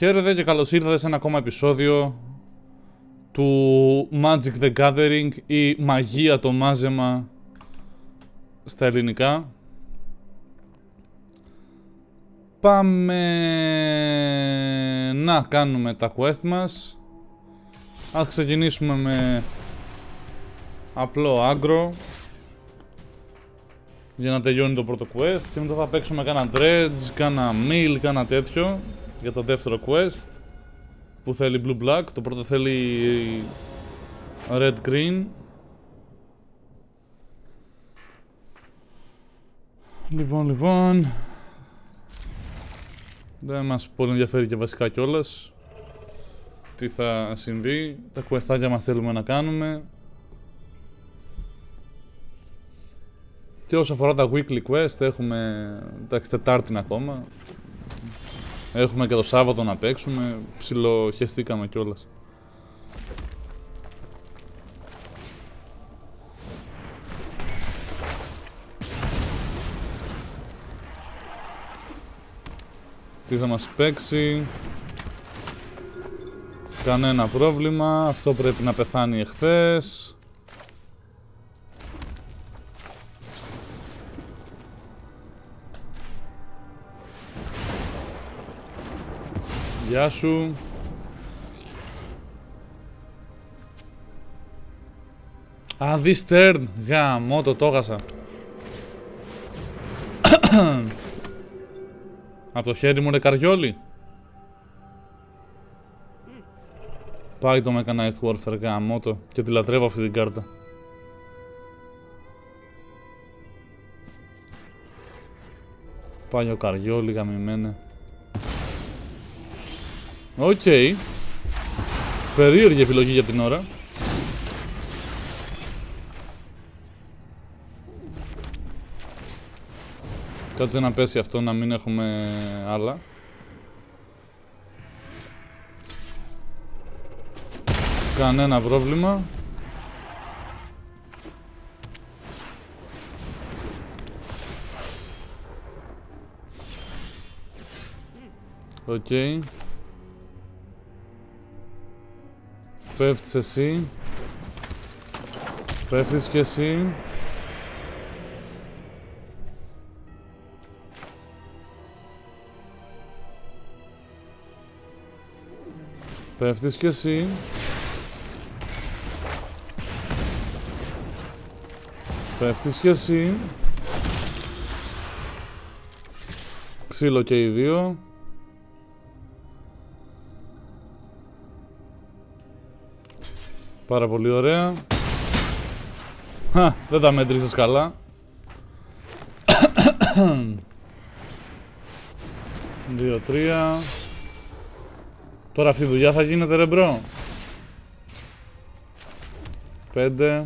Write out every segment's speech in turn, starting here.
Χαίρετε και καλώς ήρθατε σε ένα ακόμα επεισόδιο του Magic the Gathering ή Μαγεία το μάζεμα στα ελληνικά. Πάμε να κάνουμε τα quest μας. Ας ξεκινήσουμε με απλό άγκρο για να τελειώνει το πρώτο quest και μετά θα παίξουμε κάνα dredge, κάνα meal, κάνα τέτοιο για το δεύτερο quest που θέλει blue-black. Το πρώτο θέλει red-green. Λοιπόν δεν μας πολύ ενδιαφέρει και βασικά κιόλας τι θα συμβεί. Τα questάκια μας θέλουμε να κάνουμε. Και όσο αφορά τα weekly quest έχουμε Τετάρτη ακόμα. Έχουμε και το Σάββατο να παίξουμε. Ψιλοχεστήκαμε κιόλας. Τι θα μας παίξει? Κανένα πρόβλημα. Αυτό πρέπει να πεθάνει εχθές. Γεια σου. Α, this turn. Γαμώ, το έχασα. Από το χέρι μου, ρε καριόλι. Πάει το Mechanized Warfare, γαμώ το. Και τη λατρεύω αυτή την κάρτα. Πάει ο καριόλι, γαμημένε. Οκ. Περίεργη επιλογή για την ώρα. Κάτσε να πέσει αυτό, να μην έχουμε άλλα. Κανένα πρόβλημα. Οκ. Πέφτεις εσύ. Πέφτεις και εσύ. Πέφτεις και εσύ. Πέφτεις και εσύ. Ξύλο και οι δύο. Πάρα πολύ ωραία. Δεν τα μέτρησες καλά. 2-3. Τώρα αυτή η δουλειά θα γίνεται, ρε μπρο. 5.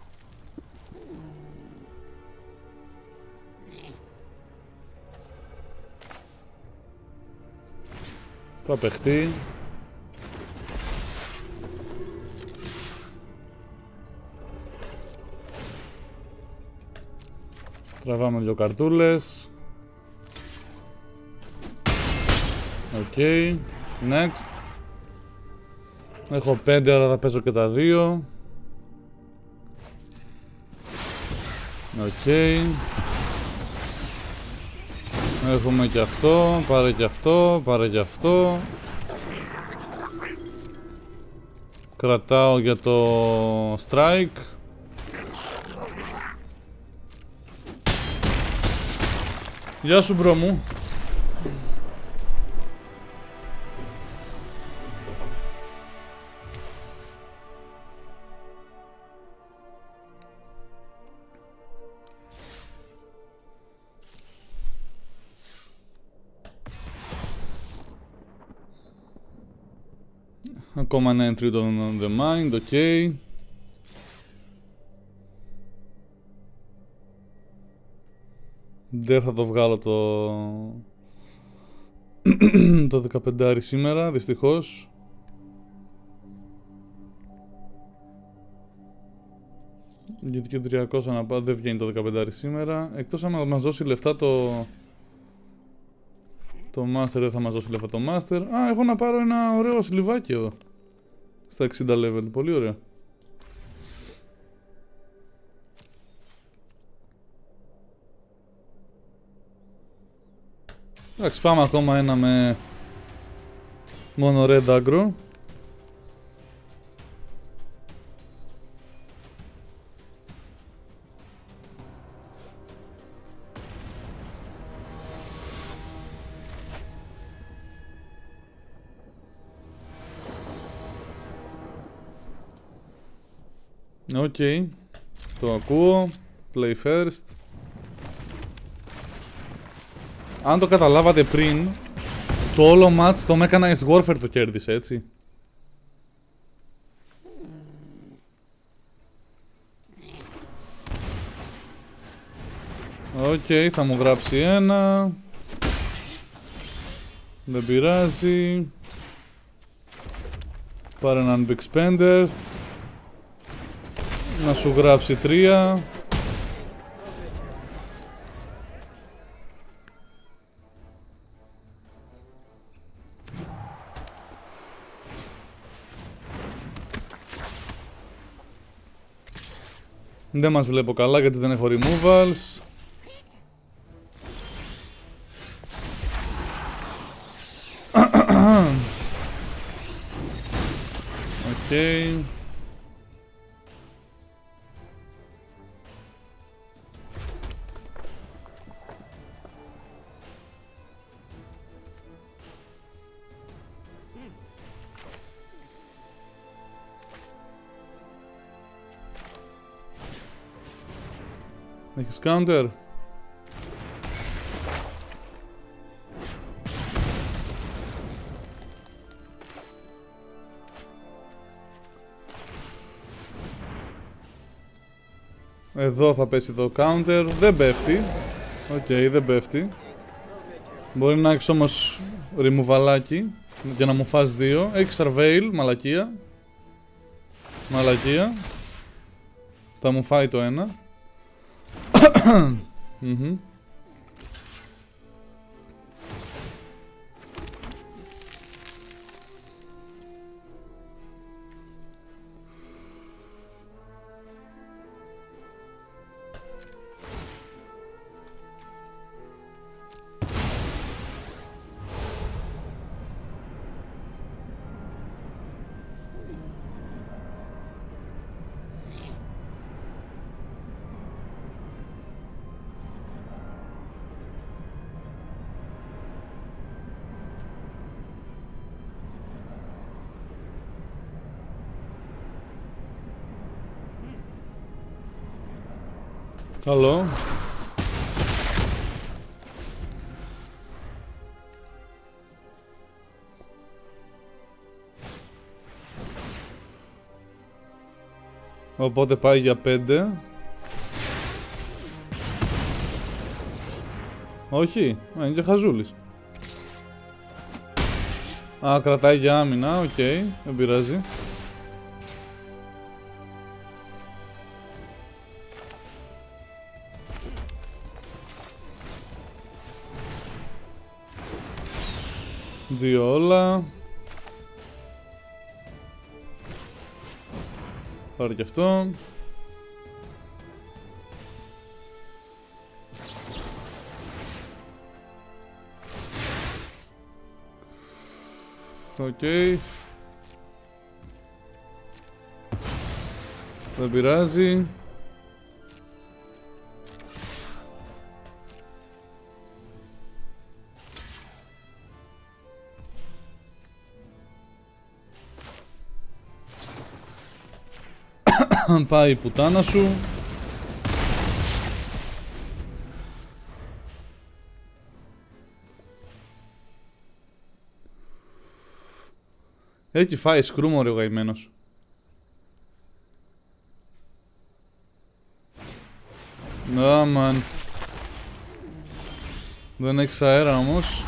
Θα παιχτεί. Τραβάμε δύο καρτούλες. Οκ. Next. Έχω 5, άρα θα παίζω και τα 2. Οκ. Έχουμε και αυτό. Πάρε και αυτό. Πάρε και αυτό. Κρατάω για το strike. Γεια σου μπρο μου. Ακόμα ένα entry on the mind, ok. Δεν θα το βγάλω το 15 σήμερα, δυστυχώς. Γιατί και 300 να πάω, δεν βγαίνει το 15 σήμερα. Εκτός άμα μας δώσει λεφτά το Το Master δεν θα μας δώσει λεφτά το Master. Α, έχω να πάρω ένα ωραίο σλιβάκι εδώ. Στα 60 level, πολύ ωραίο. Εντάξει, πάμε ακόμα ένα με μόνο red aggro. Οκ, το ακούω. Play first. Αν το καταλάβατε πριν, το όλο match το Mechanized Warfare το κέρδισε, έτσι. Οκ, θα μου γράψει ένα. Δεν πειράζει. Πάρε έναν Big Spender. Να σου γράψει 3. Δεν μας βλέπω καλά γιατί δεν έχω removals. Οκ. Έχεις counter? Εδώ θα πέσει το counter. Δεν πέφτει. Οκ, δεν πέφτει. Μπορεί να έχεις όμως removalάκι για να μου φας 2. Έχεις surveil, μαλακία. Μαλακία. Θα μου φάει το ένα. Καλό. Οπότε πάει για 5. Όχι, είναι και χαζούλης. Α, κρατάει για άμυνα, οκ, δεν πειράζει. Δύο όλα. Πάρε και αυτό. Οκ. Δεν πειράζει. Πάει η πουτάνα σου. Έχει φάει σκρούμορ ο γαϊμένος. Αμαν. Δεν έχεις αέρα όμως.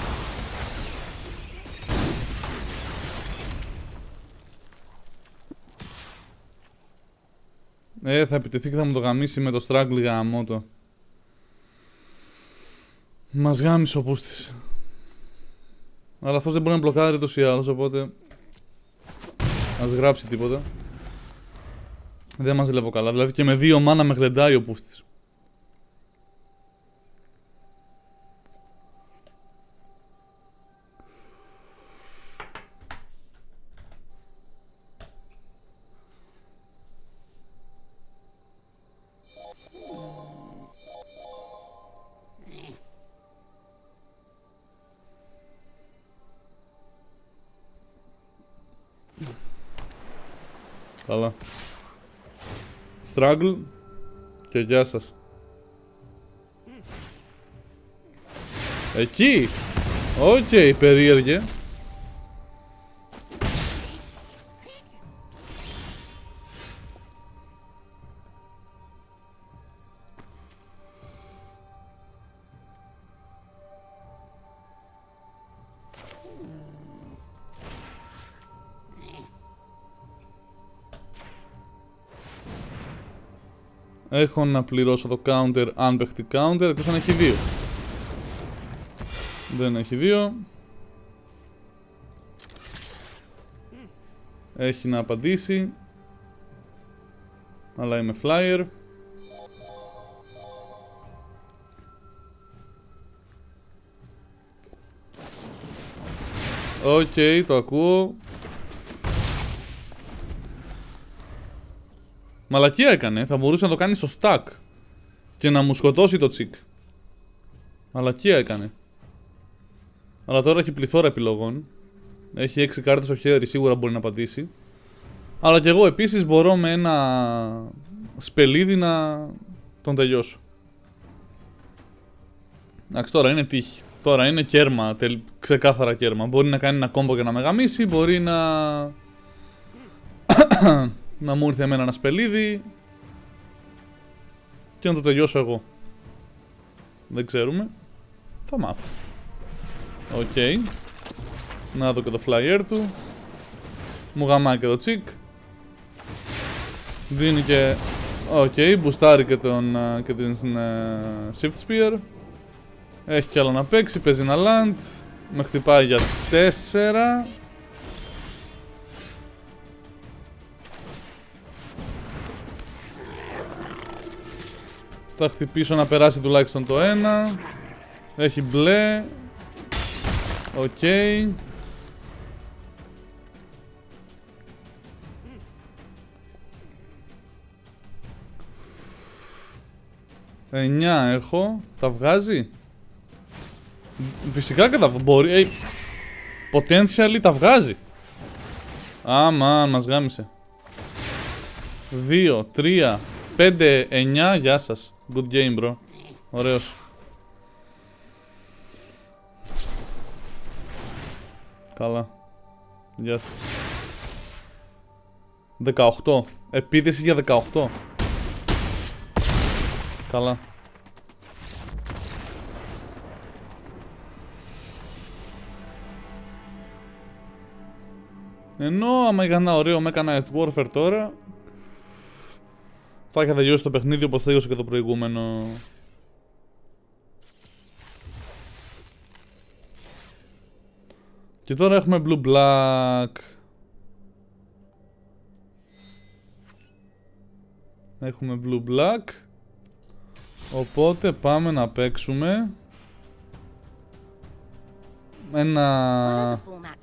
Θα επιτεθεί και θα μου το γαμίσει με το struggle γαμότο. Μας γάμισε ο πούστης. Αλλά αυτός δεν μπορεί να μπλοκάρει ούτως ή άλλως, οπότε ας γράψει τίποτα. Δεν μας βλέπω καλά, δηλαδή και με 2 μάνα με γλεντάει ο πούστης. Καλά. Struggle και γεια σας. Εκεί! Οκ, περίεργε. Έχω να πληρώσω το counter αν παιχτεί counter, εκτός αν έχει 2. Δεν έχει 2. Έχει να απαντήσει. Αλλά είμαι flyer. Οκ, το ακούω. Μαλακία έκανε, θα μπορούσε να το κάνει στο stack και να μου σκοτώσει το τσικ. Μαλακία έκανε. Αλλά τώρα έχει πληθώρα επιλογών. Έχει 6 κάρτες στο χέρι, σίγουρα μπορεί να απαντήσει. Αλλά και εγώ επίσης μπορώ με ένα σπελίδι να τον τελειώσω. Εντάξει, τώρα είναι τύχη. Τώρα είναι κέρμα, ξεκάθαρα κέρμα. Μπορεί να κάνει ένα κόμπο για να με γαμίσει, μπορεί να... να μου ήρθε εμένα ένα σπελίδι και να το τελειώσω εγώ. Δεν ξέρουμε. Θα μάθω. Οκ. Να δω και το flyer του. Μου γαμάει και το τσικ. Δίνει και... Οκ, μπουστάρει και την shift spear. Έχει κι άλλο να παίξει, παίζει ένα land. Με χτυπάει για 4. Θα χτυπήσω να περάσει τουλάχιστον το 1. Έχει μπλε. Οκ. 9 έχω. Τα βγάζει. Φυσικά και τα μπορεί. Potentially τα βγάζει. Αμάν, μας γάμισε. 2, 3, 5, 9. Γεια σας. Good game, bro. Ωραίος. Καλά. Γεια σας. 18. Επίθεση για 18. Καλά. Ενώ άμα είχα ένα ωραίο Mechanized Warfare τώρα, θα είχα τελειώσει το παιχνίδι όπως τελείωσε και το προηγούμενο. Και τώρα έχουμε blue black. Έχουμε blue black. Οπότε πάμε να παίξουμε ένα...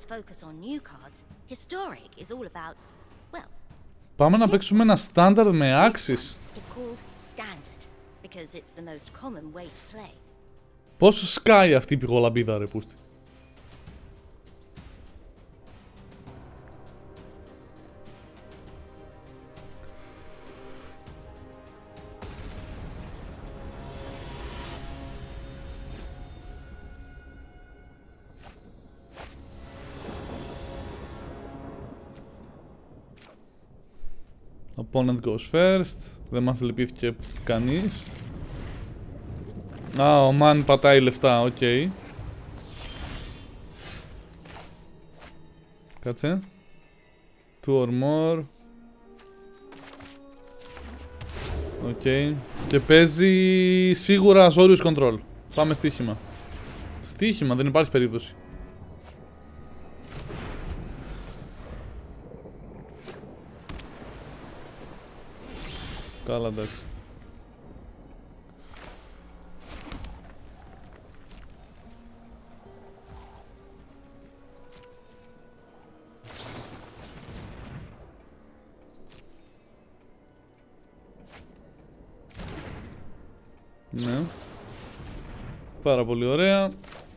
Πάμε να παίξουμε ένα standard με axis. Πόσο σκάει αυτή η πηγολαμπίδα, ρε πούστη. Opponent goes first. Δεν μας λυπήθηκε κανείς. Α, ο man πατάει λεφτά, οκ. Κάτσε. 2 or more. Οκ. Και παίζει σίγουρα Azorius Control. Πάμε στοίχημα. Στοίχημα, δεν υπάρχει περίπτωση. Καλά, εντάξει. Ναι. Πάρα πολύ ωραία.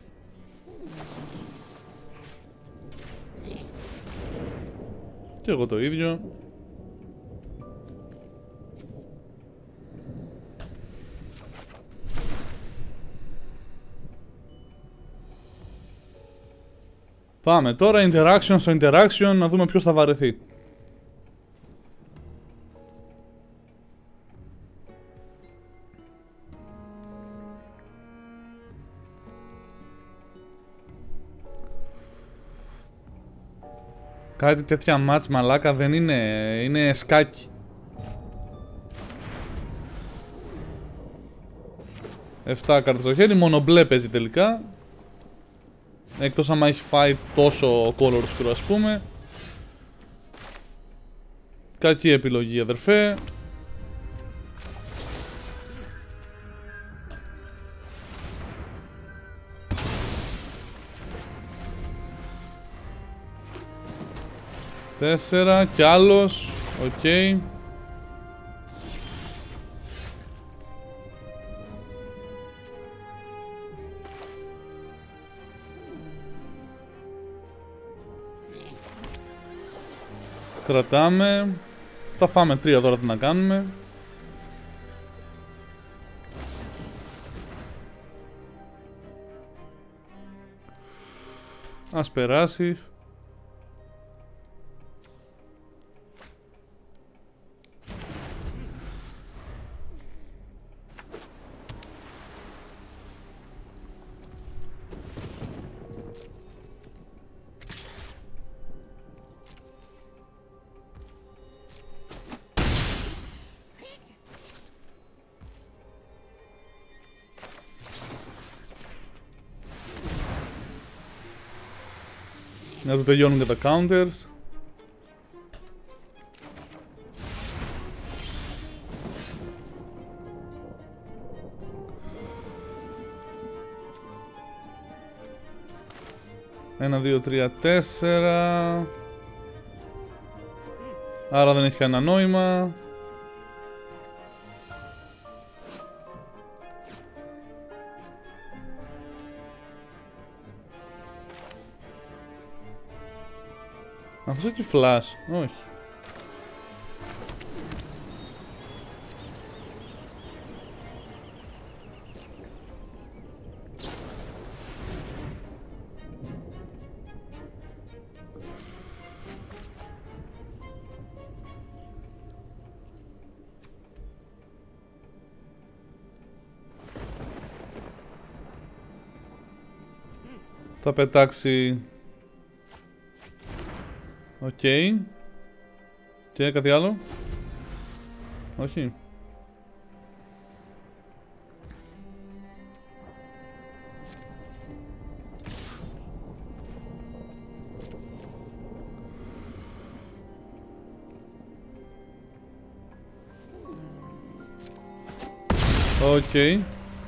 Και εγώ το ίδιο. Πάμε τώρα interaction στο interaction να δούμε ποιος θα βαρεθεί. Κάτι τέτοια μάτς μαλάκα δεν είναι, είναι σκάκι. 7 κάρτες στο χέρι, μόνο μπλε παίζει τελικά. Εκτός άμα έχει φάει τόσο color screw, ας πούμε. Κακή επιλογή, αδερφέ. Τέσσερα κι άλλος. Οκ. Κρατάμε. Θα φάμε 3 τώρα, τι να κάνουμε. Ας περάσει. Να του τελειώνουν και τα counters. Ένα, 2, 3, 4. Άρα δεν έχει κανένα νόημα. Αυτός έχει flash, όχι. Θα πετάξει. Οκ. Και κάτι άλλο? Όχι. Οκ.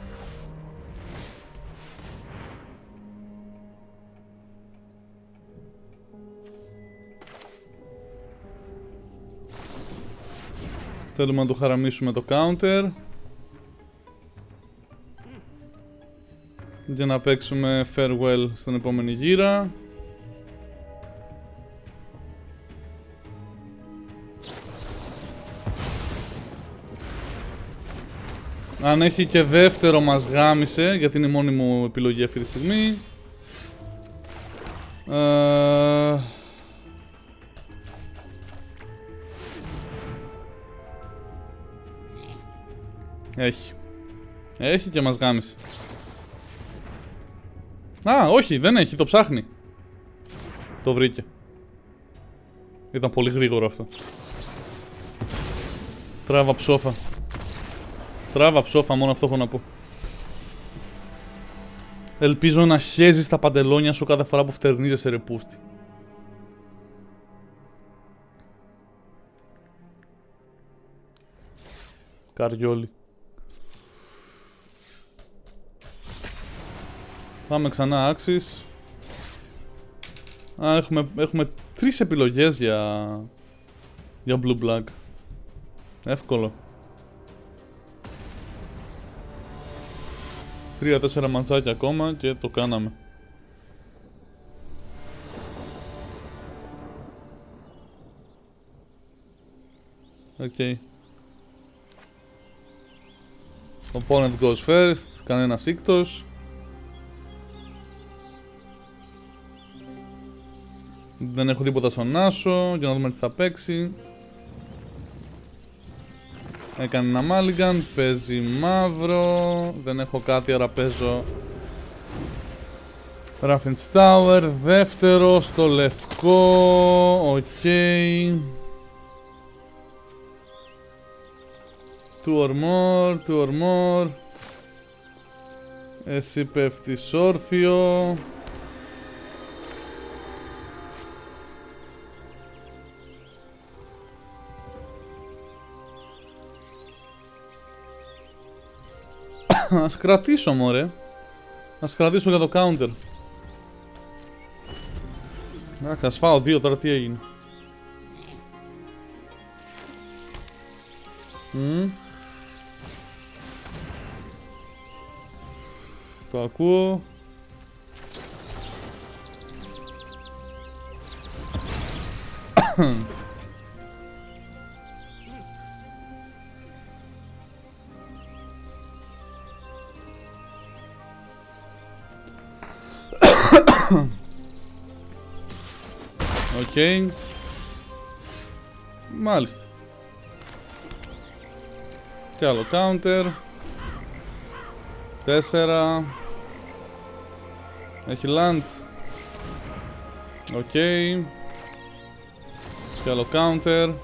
Θέλουμε να του χαραμίσουμε το counter για να παίξουμε farewell στην επόμενη γύρα. Αν έχει και δεύτερο μας γάμισε, γιατί είναι η μόνη μου επιλογή αυτή τη στιγμή. Έχει. Έχει και μας γάμισε. Α, όχι, δεν έχει, το ψάχνει. Το βρήκε. Ήταν πολύ γρήγορο αυτό. Τράβα ψόφα. Τράβα ψόφα, μόνο αυτό έχω να πω. Ελπίζω να χέζεις τα παντελόνια σου κάθε φορά που φτερνίζεσαι, ρε πούστη. Καριόλι. Πάμε ξανά Axis. Α, έχουμε 3 επιλογές για Blue Black. Εύκολο. 3-4 ματσάκια ακόμα και το κάναμε. Okay. Opponent goes first, κανένας ήκτος. Δεν έχω τίποτα στον άσο, για να δούμε τι θα παίξει. Έκανε ένα Mulligan, παίζει μαύρο. Δεν έχω κάτι, άρα παίζω Raffin's Tower, δεύτερο στο λευκό. Οκ. Two or more. Εσύ πέφτεις όρθιο. Ας κρατήσω μωρέ. Ας κρατήσω για το counter. Να φάω 2 τώρα, τι έγινε. Το ακούω. Οκ. Μάλιστα. Και άλλο counter. 4. Έχει land. Οκ. Και άλλο counter.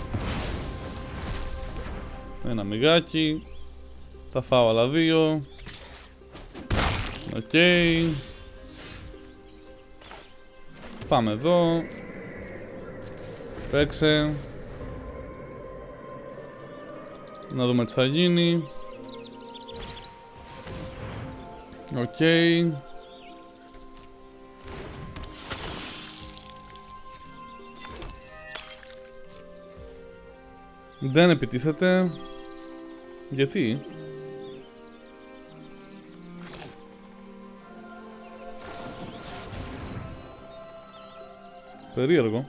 Ένα μιγάκι. Θα φάω άλλα 2. Οκ. Πάμε εδώ. Παίξε. Να δούμε τι θα γίνει. Οκ. Δεν επιτίθεται. Γιατί? Περίεργο.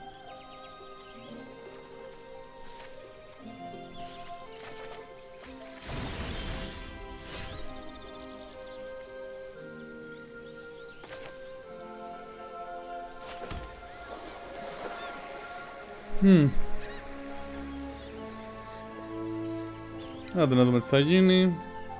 Άντε να δούμε τι θα γίνει.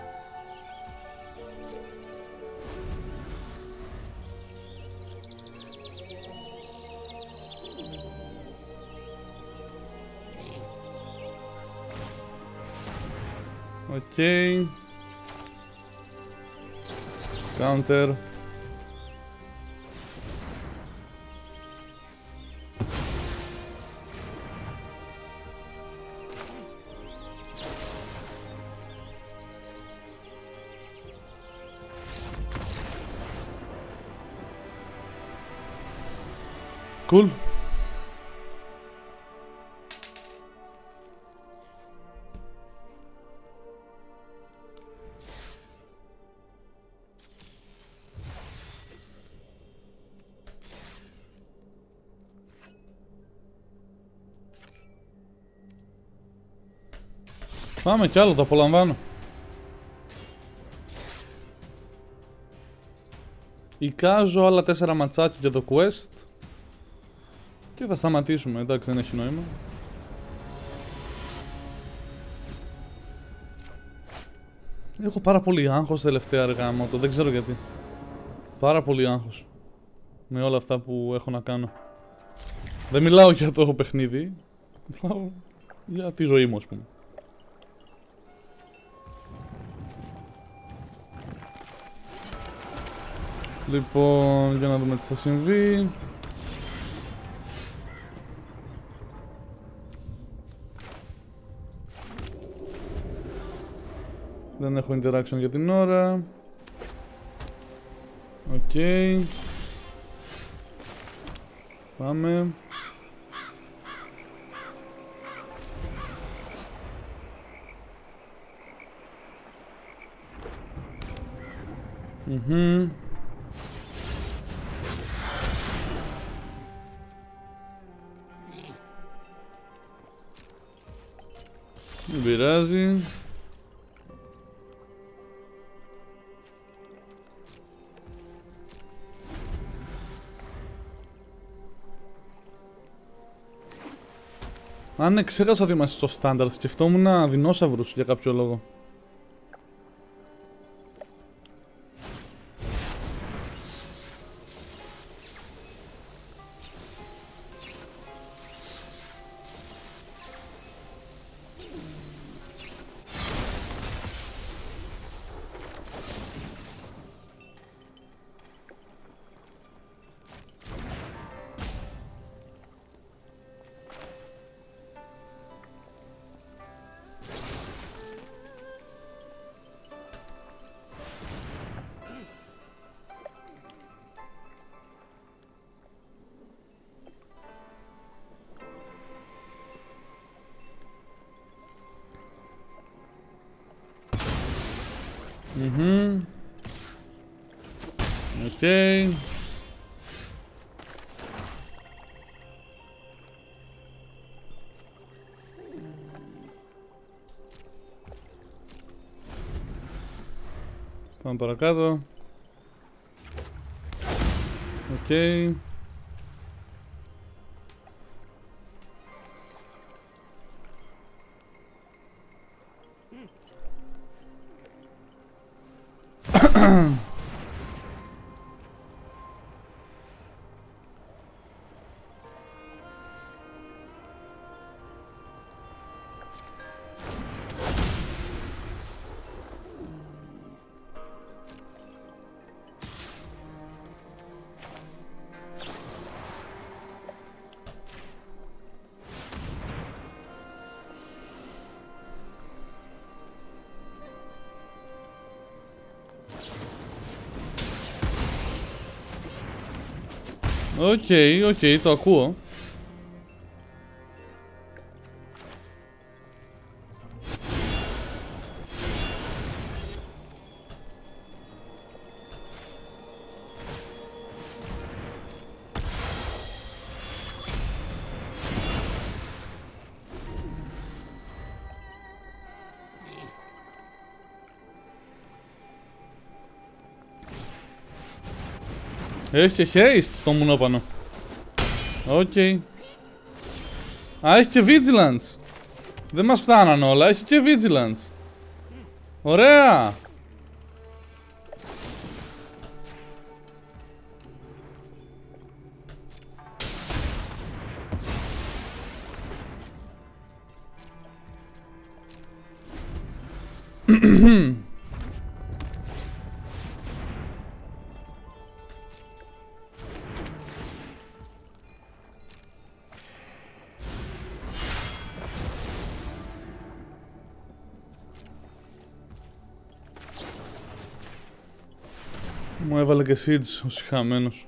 Οκ. Counter. Cool. Πάμε κι άλλο, το απολαμβάνω. Εικάζω άλλα 4 ματσάκια για το quest. Και θα σταματήσουμε, εντάξει, δεν έχει νόημα. Έχω πάρα πολύ άγχος τελευταία αργά μου, δεν ξέρω γιατί. Πάρα πολύ άγχος με όλα αυτά που έχω να κάνω. Δεν μιλάω για το παιχνίδι, μιλάω για τη ζωή μου, ας πούμε. Λοιπόν, για να δούμε τι θα συμβεί. Δεν έχω interaction για την ώρα. Οκ. Πάμε. Δεν πειράζει. Αν ξέχασα ότι είμαστε στο στάνταρ, σκεφτόμουν δεινόσαυρους για κάποιο λόγο. Οκ. Πάμε παρακάτω. Οκ. Οκ, το ακούω. Έχει και haste το μουνόπανο. Οκ. Α, έχει και vigilance. Δεν μας φτάναν όλα, έχει και vigilance. Ωραία. Μου έβαλε και Siege ο σιχαμένος.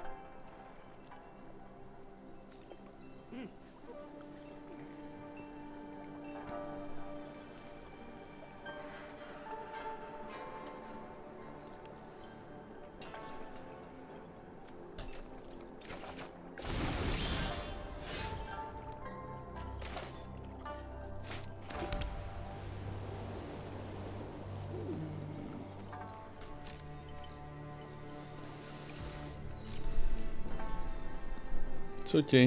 It's okay.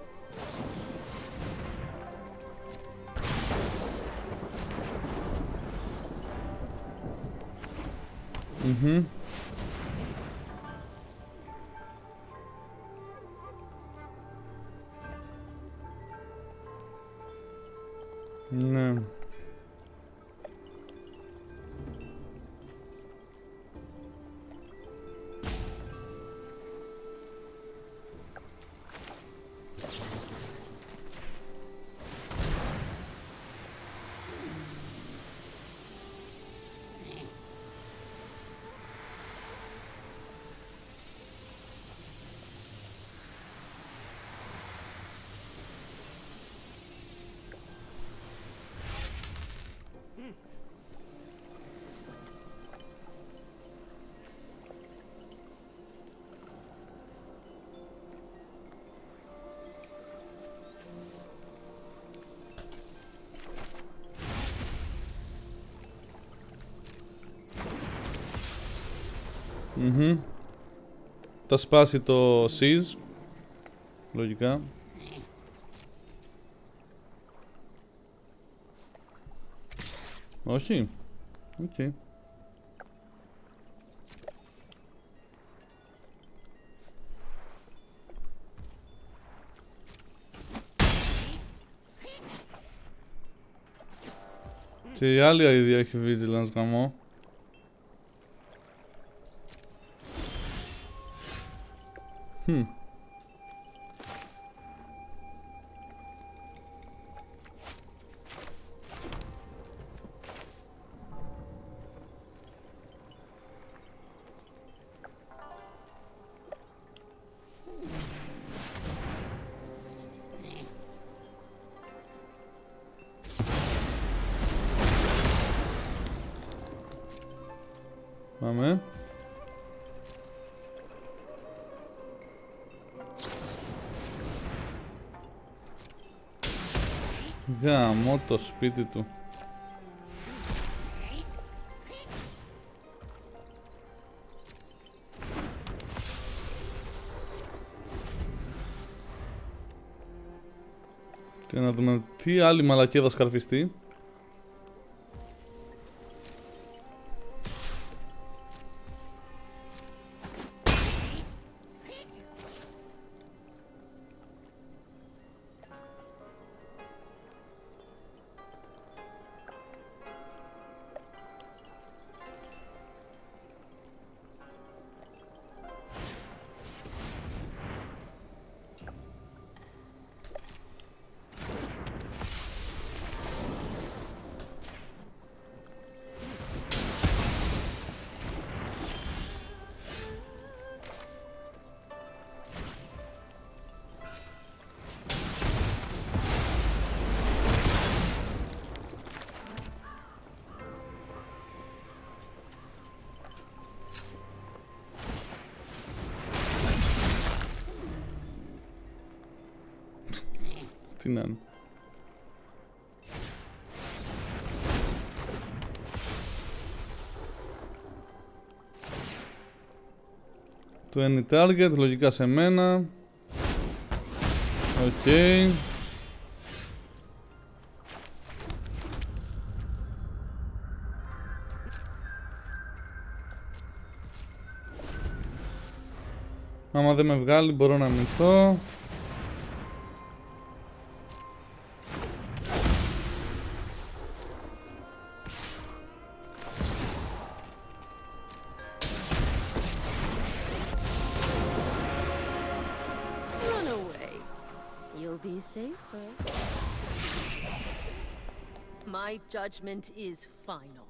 Ναι. Θα σπάσει το Seize. Λογικά. Όχι. Οκ. Και η άλλη idea έχει vigilance γαμό. Πάμε. Γαμώ το σπίτι του. Και να δούμε τι άλλη μαλακία θα σκαρφιστεί. Τι να είναι. Το any target, λογικά σε μένα. Οκ. Άμα δεν με βγάλει μπορώ να μυθώ. My judgment is final.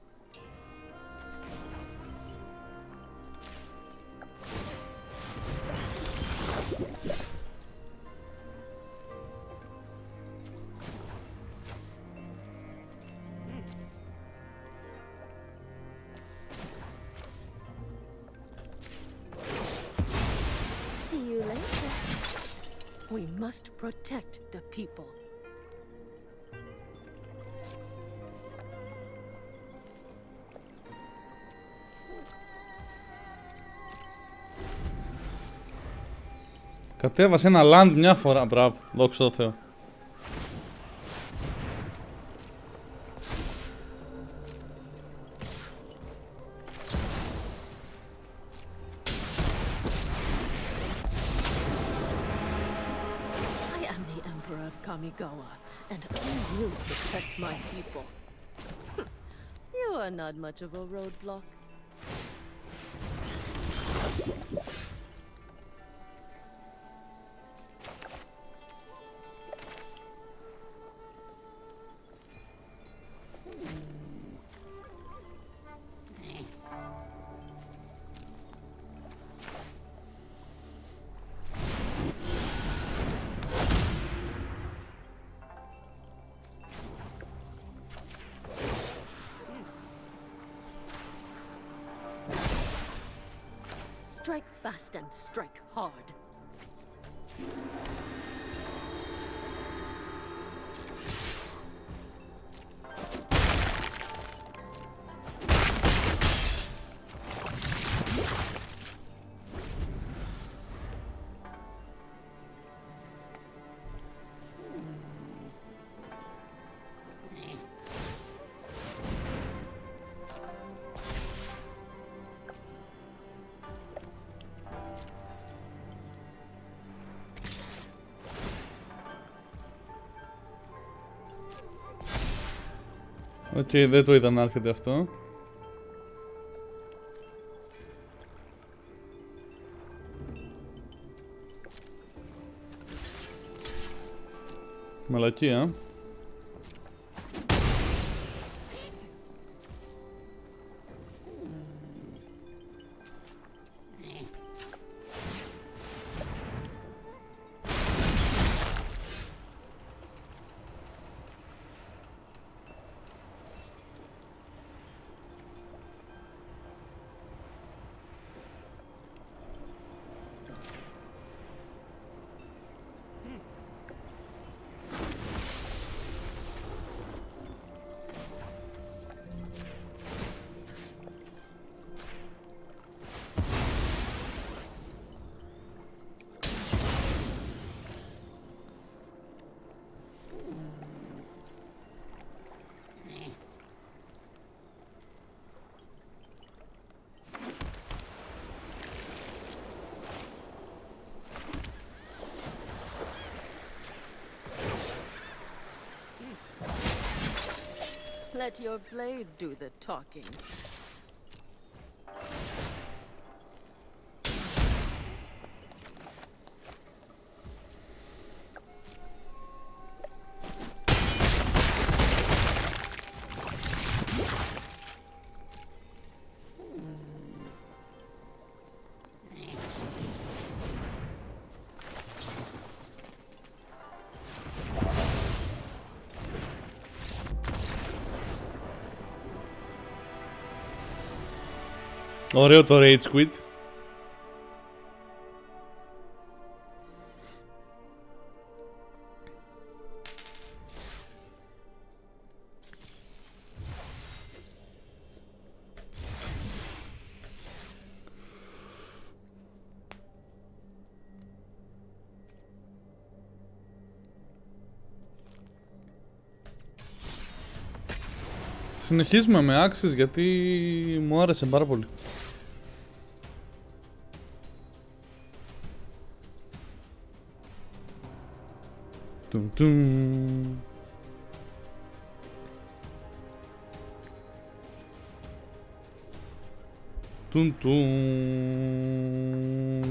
See you later. We must protect the people. Κατέβασε ένα land μια φορά, μπράβο, δόξα τω Θεώ. I am the Emperor of Kamigawa, and I will protect my people. You are not much of a roadblock. Strike fast and strike hard. Οκ, δεν το είδα να έρχεται αυτό. Μαλακία. Let your blade do the talking. Ωραίο το Rage Quit. Συνεχίζουμε με Axis γιατί μου άρεσε πάρα πολύ. Τουμ τουμ. Τουμ τουμ.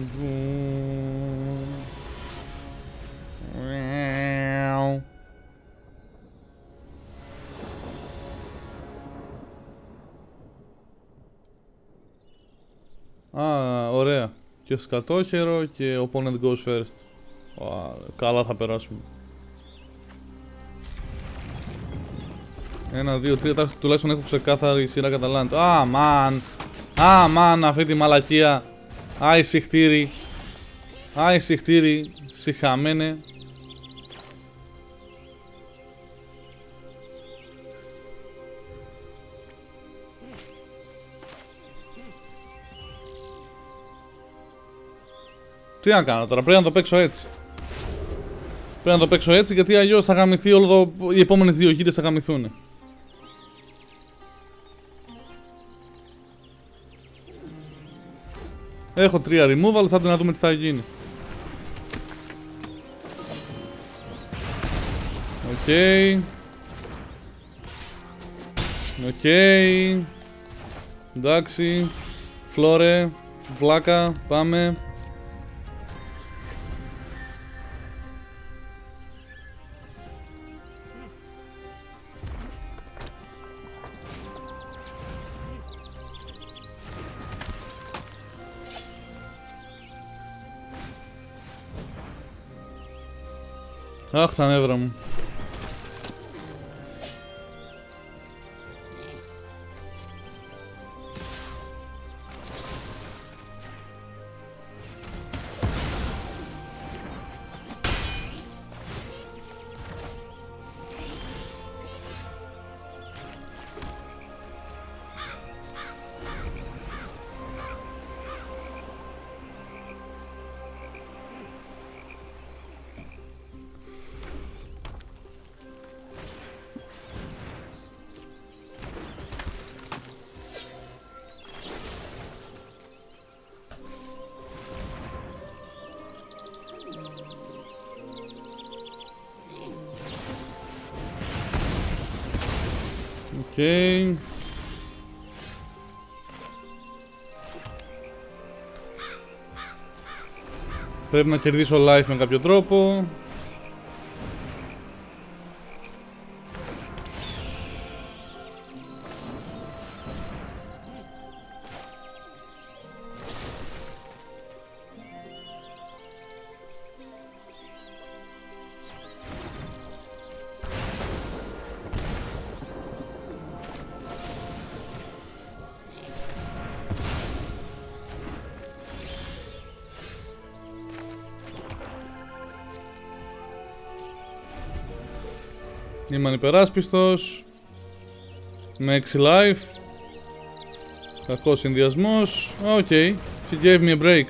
Α, ωραία. Και σκατόχερο και opponent goes first. Καλά θα περάσουμε. 1, 2, 3, τουλάχιστον έχω ξεκάθαρη σειρά καταλάντη. Αμάν, αυτή τη μαλακία. Άι συχτήρι, συχαμένε. Τι να κάνω τώρα, πρέπει να το παίξω έτσι. Πρέπει να το παίξω έτσι γιατί αλλιώς θα γαμηθεί όλο το... οι επόμενες δύο γύρες θα γαμηθούν. Έχω 3 removals, άντε να δούμε τι θα γίνει. Οκ. Εντάξει. Φλόρε. Βλάκα. Πάμε. Αχ, τα νεύρα μου. Okay. Πρέπει να κερδίσω life με κάποιο τρόπο. Είμαι ανυπεράσπιστος. Με 6 life. Κακός συνδυασμός. Οκ. She gave me a break.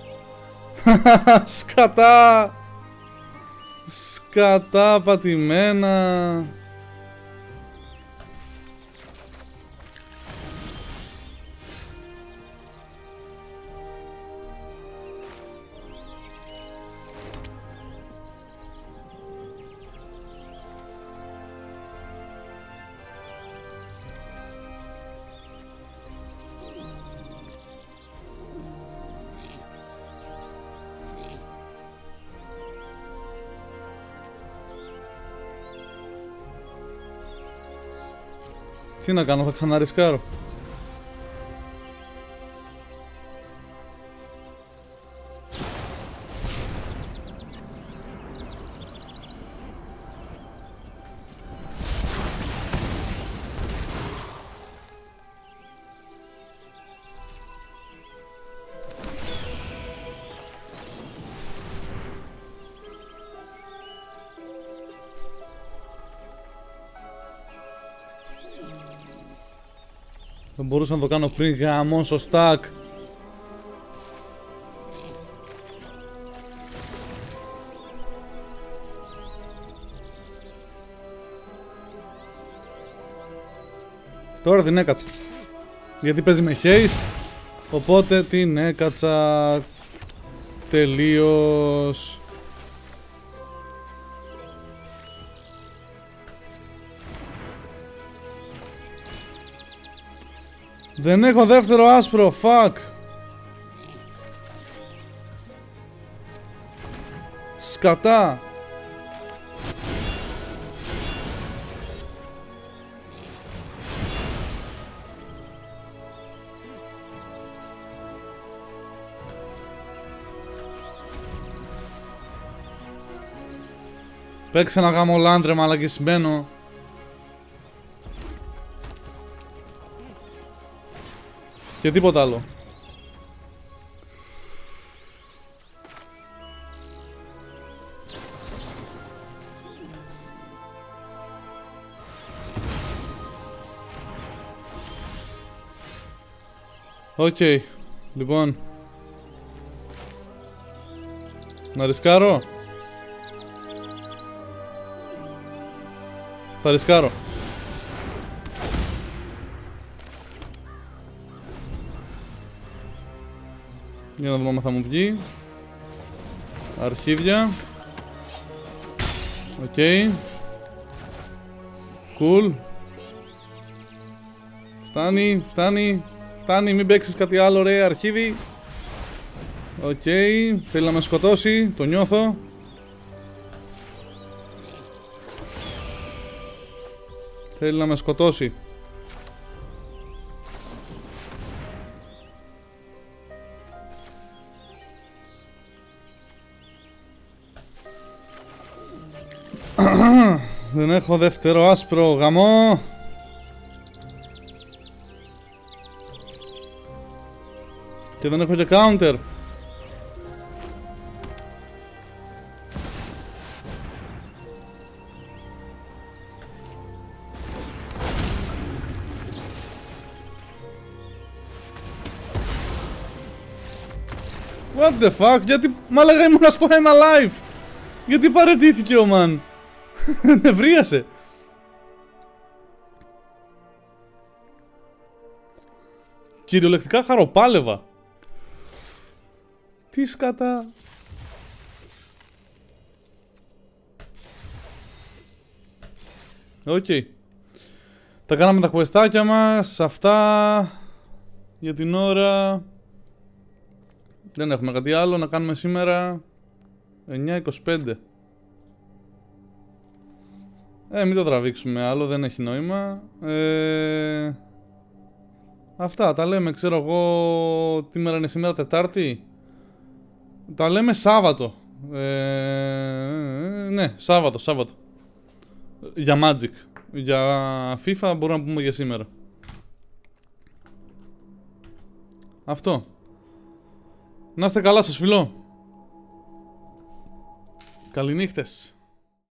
Σκατά. Σκατά πατημένα. Τι να κάνω, θα ξαναρισκάρω. Δεν μπορούσα να το κάνω πριν, γαμώ στο stack. Τώρα την έκατσα. Γιατί παίζει με haste. Οπότε την έκατσα. Τελείως. Δεν έχω δεύτερο άσπρο, fuck. Σκατά. Παίξε ένα γάμο λάντρε μαλακισμένο. Και τίποτα άλλο. Οκ. Λοιπόν. Να ρισκάρω. Θα ρισκάρω. Για να δούμε αν θα μου βγει. Αρχίδια. Οκ. Cool. Φτάνει, φτάνει. Φτάνει, μην παίξεις κάτι άλλο ρε αρχίδι. Οκ. Θέλει να με σκοτώσει, το νιώθω. Θέλει να με σκοτώσει. Δεν έχω δεύτερο άσπρο, γαμό. Και δεν έχω και counter. What the fuck, γιατί μάλαγα ήμουνα στο ένα live. Γιατί παραιτήθηκε ο man. Νευρίασε. Κυριολεκτικά χαροπάλευα. Τι σκατά. Οκ. Τα κάναμε τα questάκια μας. Αυτά για την ώρα. Δεν έχουμε κάτι άλλο να κάνουμε σήμερα. 9:25. Μην το τραβήξουμε άλλο, δεν έχει νόημα. Αυτά τα λέμε, ξέρω εγώ. Τι μέρα είναι σήμερα, Τετάρτη? Τα λέμε Σάββατο. Ναι, Σάββατο. Για Magic. Για FIFA μπορούμε να πούμε για σήμερα. Αυτό. Να είστε καλά, σας φιλώ. Καληνύχτες.